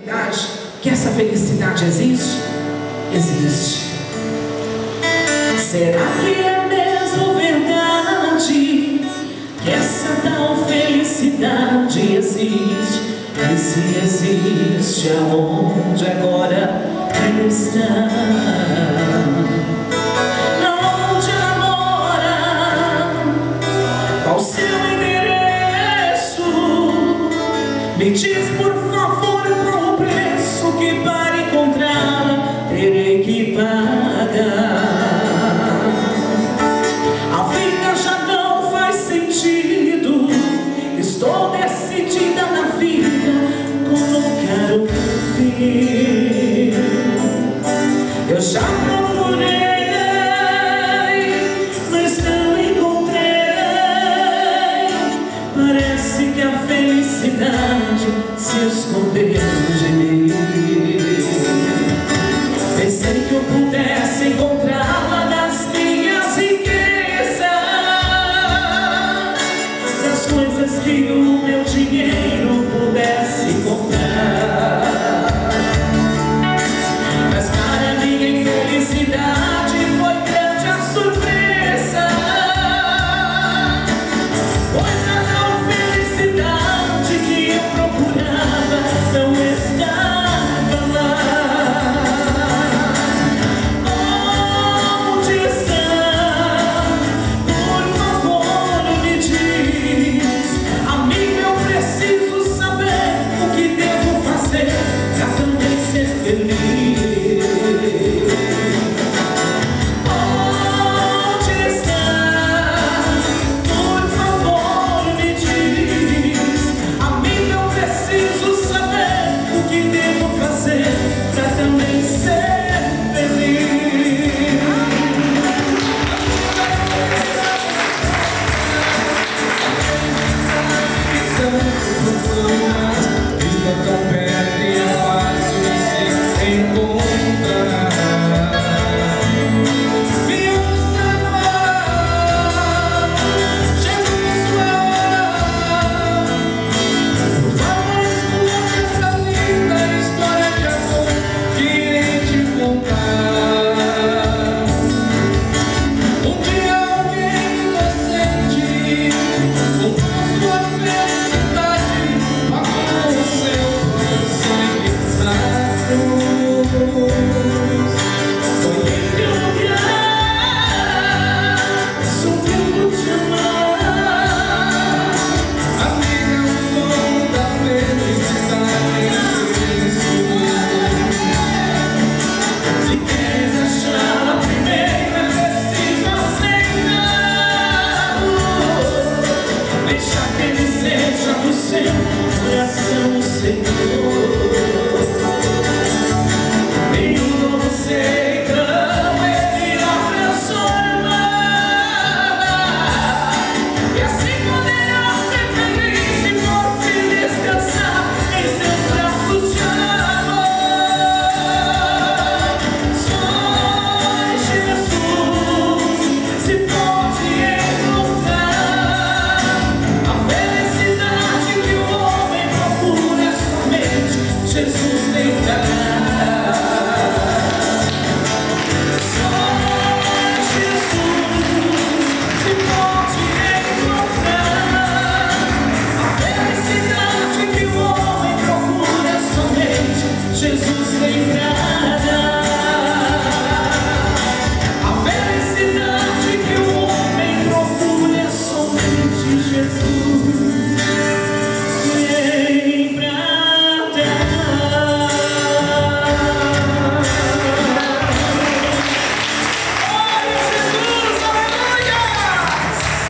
Que essa felicidade existe? Existe. Será que é mesmo verdade que essa tal felicidade existe? E se existe, aonde agora ela está? Onde ela mora? Qual seu endereço? Me diz por favor qual o preço que para encontrá-la terei que pagar. A vida já não faz sentido. Estou decidida na vida, colocar o fim. Eu já procurei, mas não encontrei. Parece que a felicidade se escondeu de mim. Pensei que eu pudesse encontrá-la nas minhas riquezas, nas coisas que o meu dinheiro pudesse comprar. Mas para minha infelicidade foi grande a surpresa, pois a tal felicidade que eu procurava não estava lá. Onde está? Por favor me diz. Amiga, eu preciso saber o que devo fazer pra também ser feliz. Onde está? Por favor me diz. Amiga, eu preciso saber o que devo fazer pra também ser feliz. Está tão perto e é fácil de se encontrar. Me ouça agora, Jesus sua hora. Por favor, escute essa linda história de amor que irei te contar. Um dia alguém inocente comprou sua felicidade, pagou o seu Foi em teu lugar, sonhando te amar. amiga, o dono da felicidade é isso. Se queres achá-la primeiro, é preciso aceitá-lo. Deixa que ele seja do seu coração o Senhor. Em um novo sertão ele irá transformar, e assim poderá ser feliz e por fim descansar em seus braços de amor. Só em Jesus se pode encontrar a felicidade que o homem procura, somente Jesus tem pra dar. Jesus vem pra